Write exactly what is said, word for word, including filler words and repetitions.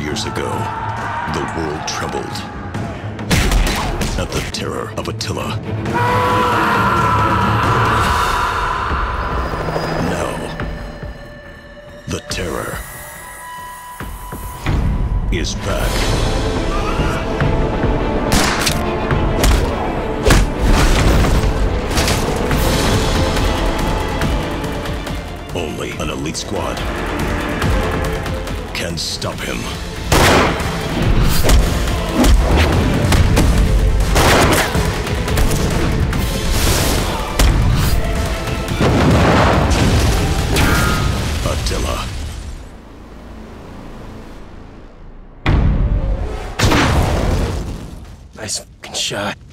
years ago, the world trembled at the terror of Attila. Now, the terror is back. Only an elite squad can stop him. Attila. Nice fucking shot.